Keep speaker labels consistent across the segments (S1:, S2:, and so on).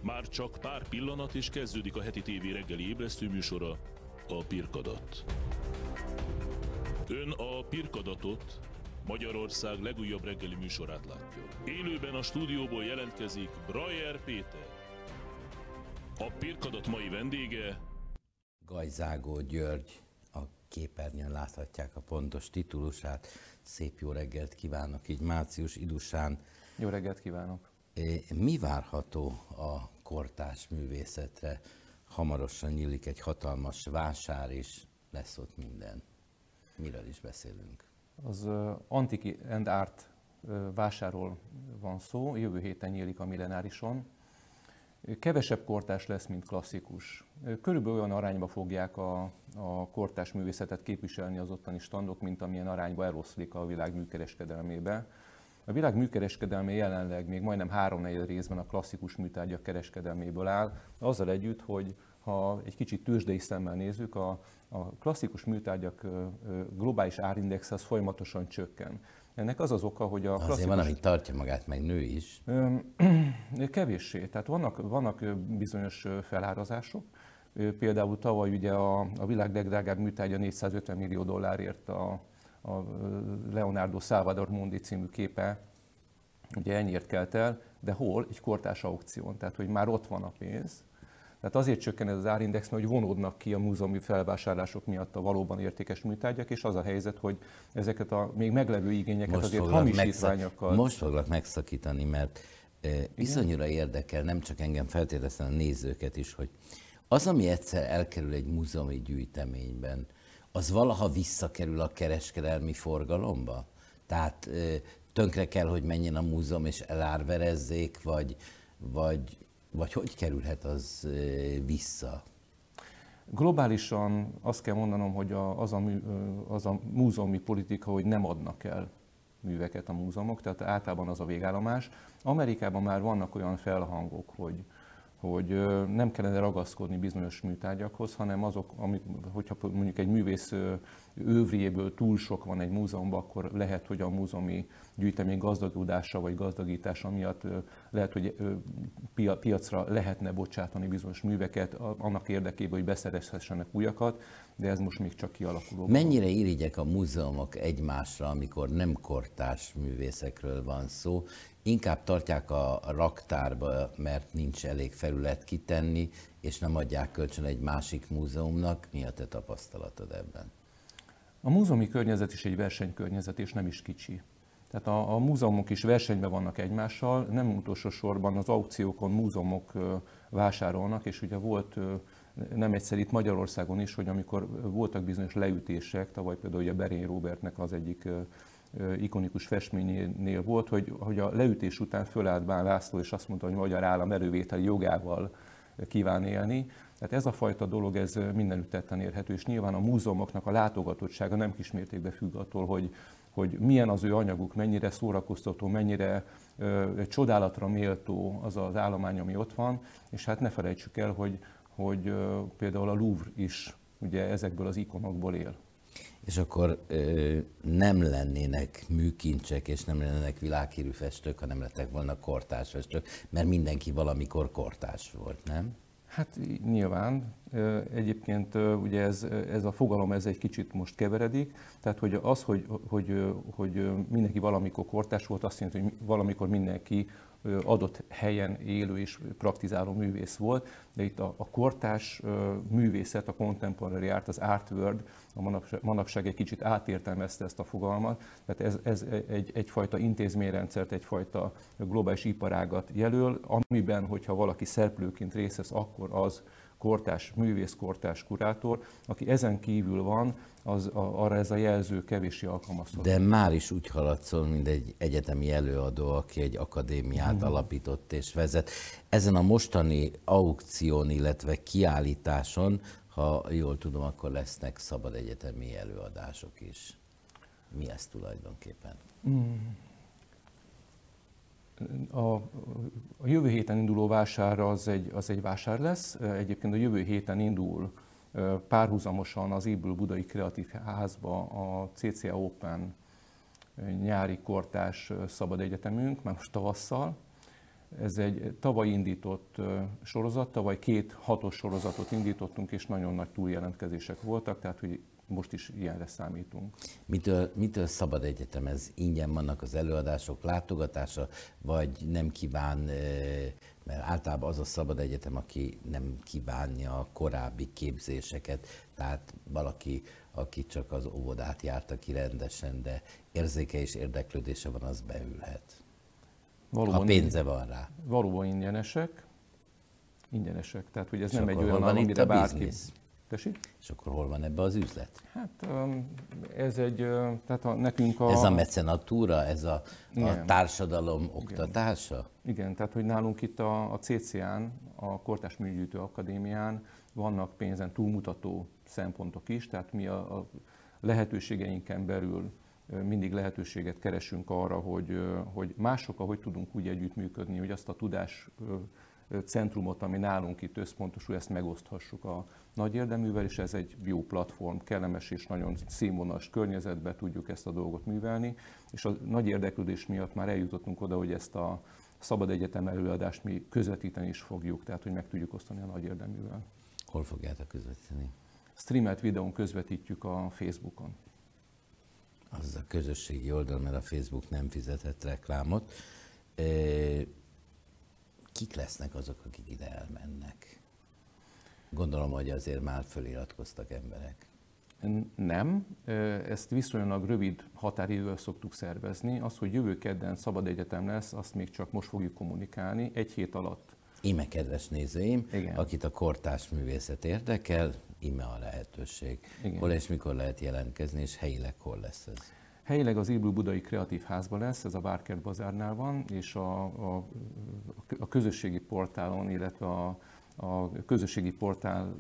S1: Már csak pár pillanat és kezdődik a heti tévé reggeli ébresztőműsora, a Pirkadat. Ön a Pirkadatot, Magyarország legújabb reggeli műsorát látja. Élőben a stúdióból jelentkezik Brajer Péter. A Pirkadat mai vendége
S2: Gajzágó György. A képernyőn láthatják a pontos titulusát. Szép jó reggelt kívánok, így március idusán.
S3: Jó reggelt kívánok!
S2: Mi várható a kortárs művészetre? Hamarosan nyílik egy hatalmas vásár, és lesz ott minden. Miről is beszélünk?
S3: Az Antique and Art vásárról van szó, jövő héten nyílik a Millenárison. Kevesebb kortárs lesz, mint klasszikus. Körülbelül olyan arányba fogják a kortárs művészetet képviselni az ottani standok, mint amilyen arányba eloszlik a világ műkereskedelmébe. A világ műkereskedelme jelenleg még majdnem 3/4 részben a klasszikus műtárgyak kereskedelméből áll, azzal együtt, hogy ha egy kicsit tőzsdei szemmel nézzük, a klasszikus műtárgyak globális árindex az folyamatosan csökken. Ennek az az oka, hogy a klasszikus...
S2: Azért van, ami tartja magát, meg nő is.
S3: Kevéssé. Tehát vannak bizonyos felárazások. Például tavaly ugye a világ legdrágább műtárgya $450 millió a Leonardo Salvador Mundi című képe, ugye ennyiért kelt el, de hol? Egy kortárs aukción, tehát hogy már ott van a pénz. Tehát azért csökken ez az árindex, mert hogy vonódnak ki a múzeumi felvásárlások miatt a valóban értékes műtárgyak, és az a helyzet, hogy ezeket a még meglevő igényeket azért hamisítványokkal...
S2: Most foglak megszakítani, mert iszonyúra érdekel, nem csak engem, feltétlenül a nézőket is, hogy az, ami egyszer elkerül egy múzeumi gyűjteményben, az valaha visszakerül a kereskedelmi forgalomba? Tehát tönkre kell, hogy menjen a múzeum és elárverezzék, vagy hogy kerülhet az vissza?
S3: Globálisan azt kell mondanom, hogy az a múzeumi politika, hogy nem adnak el műveket a múzeumok, tehát általában az a végállomás. Amerikában már vannak olyan felhangok, hogy nem kellene ragaszkodni bizonyos műtárgyakhoz, hanem azok, hogyha mondjuk egy művész övriéből túl sok van egy múzeumban, akkor lehet, hogy a múzeumi gyűjtemény gazdagodása vagy gazdagítása miatt lehet, hogy piacra lehetne bocsátani bizonyos műveket annak érdekében, hogy beszerezhessenek újakat, de ez most még csak kialakuló.
S2: Mennyire irigyek a múzeumok egymásra, amikor nem kortárs művészekről van szó? Inkább tartják a raktárba, mert nincs elég felület kitenni, és nem adják kölcsön egy másik múzeumnak. Mi a te tapasztalatod ebben?
S3: A múzeumi környezet is egy versenykörnyezet, és nem is kicsi. Tehát a múzeumok is versenyben vannak egymással, nem utolsó sorban az aukciókon múzeumok vásárolnak, és ugye volt nem egyszer itt Magyarországon is, hogy amikor voltak bizonyos leütések, tavaly például ugye Berény Róbertnek az egyik ikonikus festményénél volt, hogy a leütés után fölállt Bán László, és azt mondta, hogy a magyar állam elővételi jogával kíván élni. Tehát ez a fajta dolog, ez mindenütt tetten érhető, és nyilván a múzeumoknak a látogatottsága nem kismértékben függ attól, hogy milyen az ő anyaguk, mennyire szórakoztató, mennyire csodálatra méltó az az állomány, ami ott van, és hát ne felejtsük el, hogy például a Louvre is ugye ezekből az ikonokból él.
S2: És akkor nem lennének műkincsek, és nem lennének világhírű festők, ha nem lettek volna kortárs festők, mert mindenki valamikor kortárs volt, nem?
S3: Hát nyilván. Egyébként ugye ez a fogalom ez egy kicsit most keveredik, tehát hogy az, hogy mindenki valamikor kortárs volt, azt jelenti, hogy valamikor mindenki adott helyen élő és praktizáló művész volt, de itt a kortárs művészet, a contemporary art, az art world, a manapság egy kicsit átértelmezte ezt a fogalmat, tehát ez egyfajta intézményrendszert, egyfajta globális iparágat jelöl, amiben, hogyha valaki szereplőként részt vesz, akkor az kortárs művész, kortárs kurátor, aki ezen kívül van, arra ez a jelző kevéssé alkalmazható.
S2: De már is úgy haladszol, mint egy egyetemi előadó, aki egy akadémiát alapított és vezet. Ezen a mostani aukción, illetve kiállításon, ha jól tudom, akkor lesznek szabad egyetemi előadások is. Mi ez tulajdonképpen?
S3: A jövő héten induló vásár az egy vásár lesz. Egyébként a jövő héten indul párhuzamosan az épülő Budai Kreatív Házba a CCA Open nyári kortárs szabad egyetemünk, már most tavasszal. Ez egy tavaly indított sorozat, tavaly 2 6-os sorozatot indítottunk, és nagyon nagy túljelentkezések voltak, tehát hogy most is ilyenre számítunk.
S2: Mitől szabad egyetem? Ez ingyen vannak az előadások látogatása, vagy nem kíván, mert általában az a szabad egyetem, aki nem kívánja a korábbi képzéseket, tehát valaki, aki csak az óvodát járta ki rendesen, de érzéke és érdeklődése van, az beülhet.
S3: Valóban
S2: ha pénze van rá.
S3: Valóban ingyenesek, tehát hogy ez
S2: És
S3: nem egy
S2: akkor
S3: olyan,
S2: hol van itt
S3: amire
S2: a
S3: bárki...
S2: biznisz?
S3: Tessék?
S2: És akkor hol van ebbe az üzlet?
S3: Hát ez egy, tehát nekünk
S2: Ez a mecenatúra, ez a
S3: Igen.
S2: társadalom oktatása?
S3: Igen, tehát hogy nálunk itt a CCA-n, a Kortárs Műgyűjtő Akadémián vannak pénzen túlmutató szempontok is, tehát mi a lehetőségeinken belül mindig lehetőséget keresünk arra, hogy másokkal hogy tudunk úgy együttműködni, hogy azt a tudás centrumot, ami nálunk itt összpontosul, ezt megoszthassuk a nagy érdeművel, és ez egy jó platform, kellemes és nagyon színvonalas környezetben tudjuk ezt a dolgot művelni, és a nagy érdeklődés miatt már eljutottunk oda, hogy ezt a szabad egyetem előadást mi közvetíteni is fogjuk, tehát hogy meg tudjuk osztani a nagy érdeművel.
S2: Hol fogjátok közvetíteni?
S3: Streamelt videón közvetítjük a Facebookon.
S2: Az a közösségi oldal, mert a Facebook nem fizetett reklámot. Kik lesznek azok, akik ide elmennek? Gondolom, hogy azért már föliratkoztak emberek.
S3: Nem, ezt viszonylag rövid határidővel szoktuk szervezni. Az, hogy jövő kedden szabad egyetem lesz, azt még csak most fogjuk kommunikálni, 1 hét alatt.
S2: Íme, kedves nézőim,
S3: Igen.
S2: akit a kortárs művészet érdekel, íme a lehetőség.
S3: Igen.
S2: Hol és mikor lehet jelentkezni, és helyileg hol lesz ez?
S3: Helyileg az Ébül Budai Kreatív Házban lesz, ez a Várkert Bazárnál van, és a közösségi portálon, illetve a közösségi portál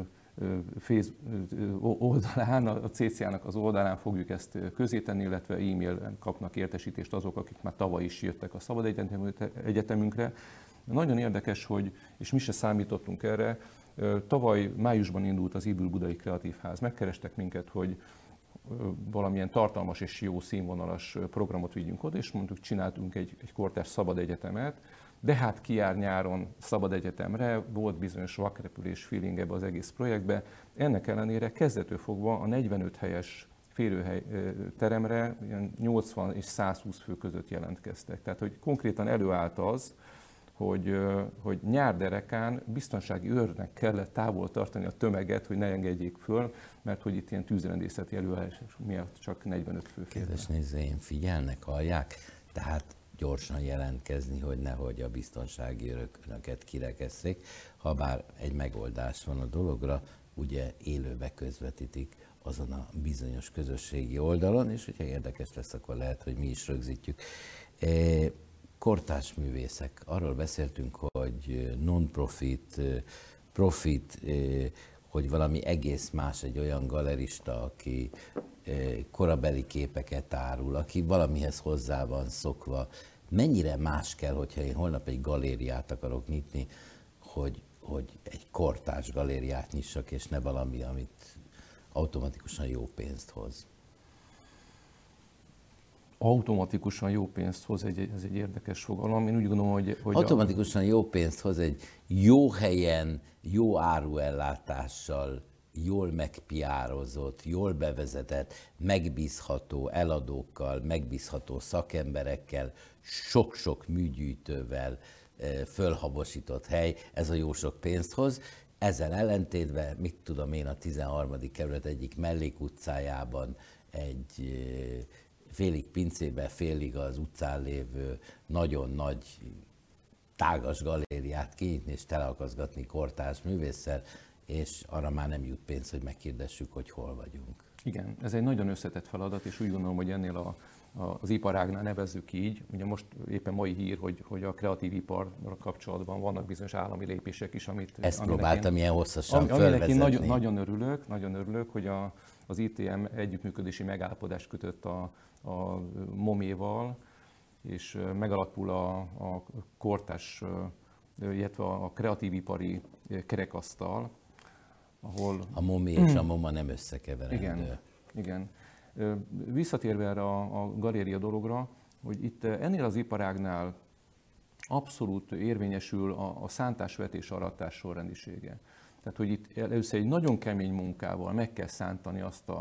S3: oldalán, a CCA-nak az oldalán fogjuk ezt közzétenni, illetve e-mailben kapnak értesítést azok, akik már tavaly is jöttek a Szabad Egyetemünkre. Nagyon érdekes, hogy, és mi se számítottunk erre, tavaly májusban indult az Ébül Budai Kreatív Ház. Megkerestek minket, hogy valamilyen tartalmas és jó színvonalas programot vigyünk oda, és mondtuk, csináltunk egy kortárs szabad egyetemet, de hát ki jár nyáron szabad egyetemre, volt bizonyos vakrepülés feeling ebbe az egész projektbe. Ennek ellenére kezdetől fogva a 45 helyes férőhely teremre 80 és 120 fő között jelentkeztek. Tehát, hogy konkrétan előállt az, hogy nyár derekán biztonsági őrnek kellett távol tartani a tömeget, hogy ne engedjék föl, mert hogy itt ilyen tűzrendészeti előállás miatt csak 45 fő fér.
S2: Kedves nézőim, figyelnek, hallják? Tehát gyorsan jelentkezni, hogy nehogy a biztonsági őrök önöket kirekesszék. Habár egy megoldás van a dologra, ugye élőbe közvetítik azon a bizonyos közösségi oldalon, és hogyha érdekes lesz, akkor lehet, hogy mi is rögzítjük. Kortárs művészek. Arról beszéltünk, hogy non-profit, profit, hogy valami egész más egy olyan galerista, aki korabeli képeket árul, aki valamihez hozzá van szokva. Mennyire más kell, hogyha én holnap egy galériát akarok nyitni, hogy egy kortárs galériát nyissak, és ne valami, amit automatikusan jó pénzt hoz?
S3: Automatikusan jó pénzt hoz, ez egy érdekes fogalom. Én úgy gondolom, hogy
S2: automatikusan jó pénzt hoz egy jó helyen, jó áruellátással, jól megpiározott, jól bevezetett, megbízható eladókkal, megbízható szakemberekkel, sok-sok műgyűjtővel fölhabosított hely, ez a jó sok pénzt hoz. Ezzel ellentétben, mit tudom én, a 13. kerület egyik mellékutcájában egy félig pincébe, félig az utcán lévő nagyon nagy, tágas galériát kinyitni és teleakaszgatni kortárs művésszel, és arra már nem jut pénz, hogy megkérdessük, hogy hol vagyunk.
S3: Igen, ez egy nagyon összetett feladat, és úgy gondolom, hogy ennél az iparágnál nevezzük így. Ugye most éppen mai hír, hogy a kreatív iparra kapcsolatban vannak bizonyos állami lépések is, amit...
S2: Ezt próbáltam ilyen hosszasan fölvezetni.
S3: Aminek én nagyon örülök, hogy az ITM együttműködési megállapodást kötött a MOMÉ-val, és megalapul a kortárs, illetve a kreatív ipari kerekasztal, ahol...
S2: A MOMÉ és a MOMA nem összekeverendő.
S3: Igen. Visszatérve erre a galéria dologra, hogy itt ennél az iparágnál abszolút érvényesül a szántásvetés aratás sorrendisége. Tehát, hogy itt először egy nagyon kemény munkával meg kell szántani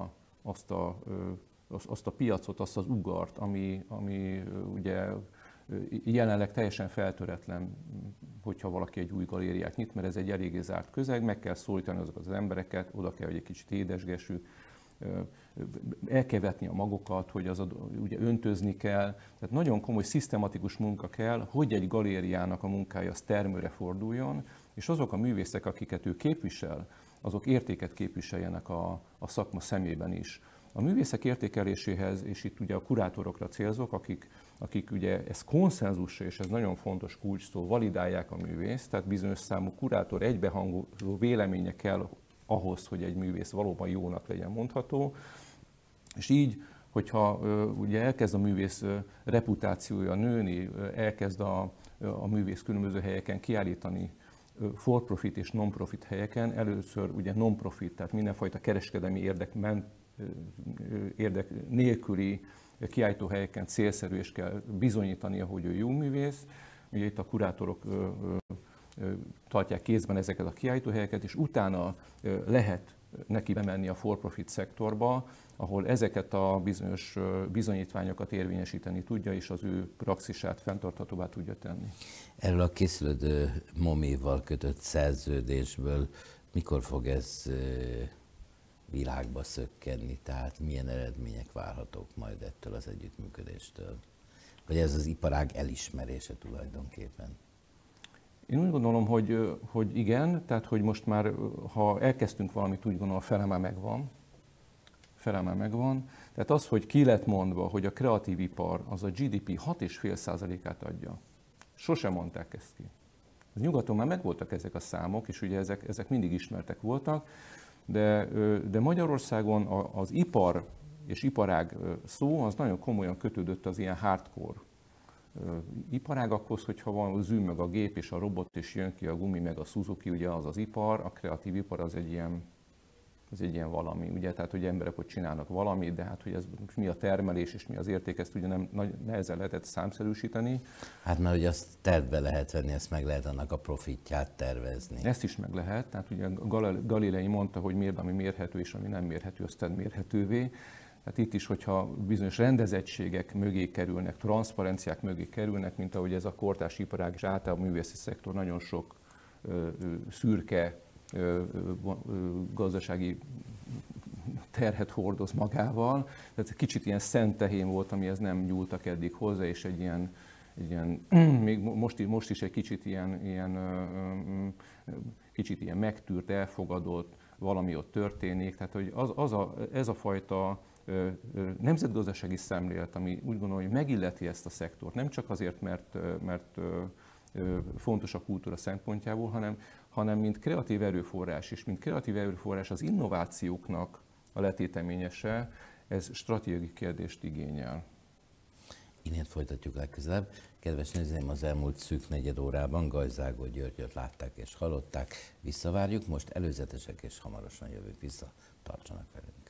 S3: azt a piacot, azt az ugart, ami ugye jelenleg teljesen feltöretlen, hogyha valaki egy új galériát nyit, mert ez egy eléggé zárt közeg, meg kell szólítani azokat az embereket, oda kell, hogy egy kicsit édesgessük, el kell vetni a magokat, hogy ugye öntözni kell. Tehát nagyon komoly, szisztematikus munka kell, hogy egy galériának a munkája az termőre forduljon, és azok a művészek, akiket ő képvisel, azok értéket képviseljenek a szakma szemében is. A művészek értékeléséhez, és itt ugye a kurátorokra célzok, akik ugye ez konszenzusra, és ez nagyon fontos kulcs szó, validálják a művészt, tehát bizonyos számú kurátor egybehangoló véleménye kell ahhoz, hogy egy művész valóban jónak legyen mondható, és így, hogyha ugye elkezd a művész reputációja nőni, elkezd a művész különböző helyeken kiállítani, for-profit és non-profit helyeken, először ugye non-profit, tehát mindenfajta kereskedelmi érdek nélküli kiállítóhelyeken célszerű, és kell bizonyítania, hogy ő jó művész. Ugye itt a kurátorok tartják kézben ezeket a kiállítóhelyeket, és utána lehet neki bemenni a for-profit szektorba, ahol ezeket a bizonyos bizonyítványokat érvényesíteni tudja, és az ő praxisát fenntarthatóvá tudja tenni.
S2: Erről a készülődő MOMI-val kötött szerződésből mikor fog ez világba szökkenni, tehát milyen eredmények várhatók majd ettől az együttműködéstől? Vagy ez az iparág elismerése tulajdonképpen?
S3: Én úgy gondolom, hogy igen, tehát hogy most már, ha elkezdtünk valamit, úgy gondolom, a fele már megvan. Tehát az, hogy ki lett mondva, hogy a kreatív ipar az a GDP 6,5%-át adja. Sosem mondták ezt ki. Az nyugaton már megvoltak ezek a számok, és ugye ezek mindig ismertek voltak, de Magyarországon az ipar és iparág szó az nagyon komolyan kötődött az ilyen hardcore iparágakhoz, hogyha van az meg a gép és a robot, és jön ki a gumi meg a Suzuki, ugye az az ipar, a kreatív ipar az egy ilyen valami, ugye, tehát hogy emberek ott csinálnak valamit, de hát hogy ez mi a termelés és mi az érték, ezt ugye nehezen lehetett számszerűsíteni.
S2: Hát mert hogy azt tervbe lehet venni, ezt meg lehet annak a profitját tervezni.
S3: Ezt is meg lehet, tehát ugye Galilei mondta, hogy miért, ami mérhető és ami nem mérhető, azt tedd mérhetővé. Tehát itt is, hogyha bizonyos rendezettségek mögé kerülnek, transzparenciák mögé kerülnek, mint ahogy ez a kortárs iparág és általában a művészeti szektor nagyon sok szürke gazdasági terhet hordoz magával. Tehát kicsit ilyen szent tehén volt, amihez nem nyúltak eddig hozzá, és egy ilyen még most is egy kicsit ilyen megtűrt, elfogadott, valami ott történik. Tehát hogy ez a fajta nemzetgazdasági szemlélet, ami úgy gondolom, hogy megilleti ezt a szektort, nem csak azért, mert fontos a kultúra szempontjából, hanem mint kreatív erőforrás, és mint kreatív erőforrás az innovációknak a letéteményese, ez stratégiai kérdést igényel.
S2: Innen folytatjuk legközelebb. Kedves nézőim, az elmúlt szűk negyed órában Gajzágó Györgyöt látták és hallották. Visszavárjuk, most előzetesek és hamarosan jövünk vissza. Tartsanak velünk!